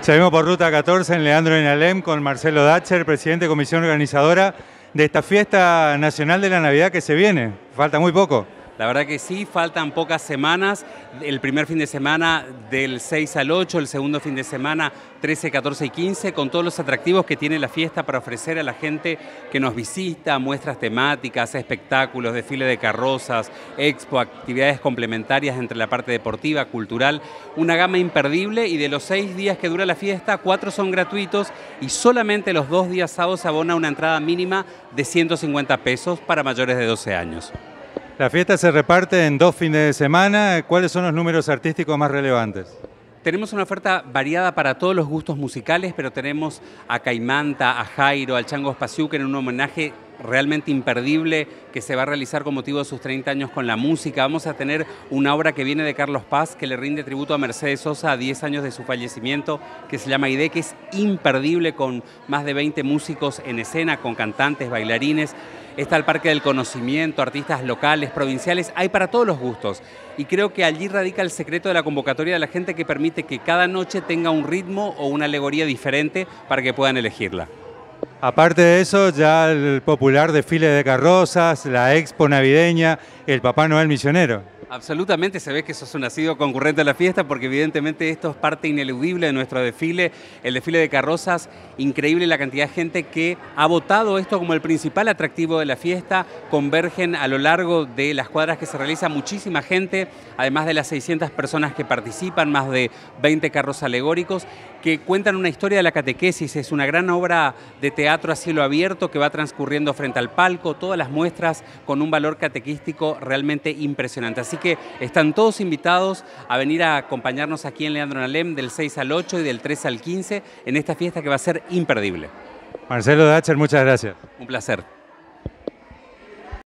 Seguimos por Ruta 14 en Leandro en Alem con Marcelo Dacher, presidente de comisión organizadora de esta fiesta nacional de la Navidad que se viene. Falta muy poco. La verdad que sí, faltan pocas semanas. El primer fin de semana del 6 al 8, el segundo fin de semana 13, 14 y 15, con todos los atractivos que tiene la fiesta para ofrecer a la gente que nos visita, muestras temáticas, espectáculos, desfile de carrozas, expo, actividades complementarias entre la parte deportiva, cultural, una gama imperdible, y de los 6 días que dura la fiesta, 4 son gratuitos y solamente los 2 días sábados se abona una entrada mínima de 150 pesos para mayores de 12 años. La fiesta se reparte en 2 fines de semana. ¿Cuáles son los números artísticos más relevantes? Tenemos una oferta variada para todos los gustos musicales, pero tenemos a Caimanta, a Jairo, al Chango Spasiuk en un homenaje realmente imperdible que se va a realizar con motivo de sus 30 años con la música. Vamos a tener una obra que viene de Carlos Paz, que le rinde tributo a Mercedes Sosa a 10 años de su fallecimiento, que se llama Aide, que es imperdible, con más de 20 músicos en escena, con cantantes, bailarines. Está el Parque del Conocimiento, artistas locales, provinciales, hay para todos los gustos. Y creo que allí radica el secreto de la convocatoria de la gente, que permite que cada noche tenga un ritmo o una alegoría diferente para que puedan elegirla. Aparte de eso, ya el popular desfile de carrozas, la expo navideña, el Papá Noel misionero. Absolutamente, se ve que sos un asiduo concurrente a la fiesta, porque evidentemente esto es parte ineludible de nuestro desfile, el desfile de carrozas. Increíble la cantidad de gente que ha votado esto como el principal atractivo de la fiesta. Convergen a lo largo de las cuadras que se realiza muchísima gente, además de las 600 personas que participan, más de 20 carros alegóricos que cuentan una historia de la catequesis. Es una gran obra de teatro a cielo abierto que va transcurriendo frente al palco, todas las muestras con un valor catequístico realmente impresionante. Así que están todos invitados a venir a acompañarnos aquí en Leandro en Alem del 6 al 8 y del 13 al 15 en esta fiesta que va a ser imperdible. Marcelo Dacher, muchas gracias. Un placer.